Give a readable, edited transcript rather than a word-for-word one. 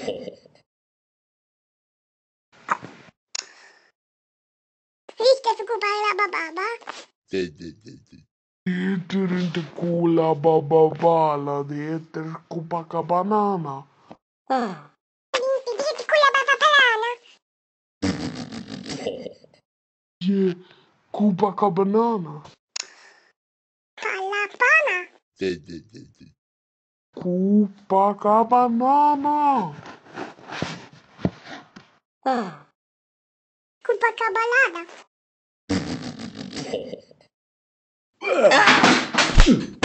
Riska sukupala bababa. Heter inte Cola Bababala, det heter Copacabana. Det heter Kula Babapalana. Copacabana. Palapana. Copacabana. Copacabana.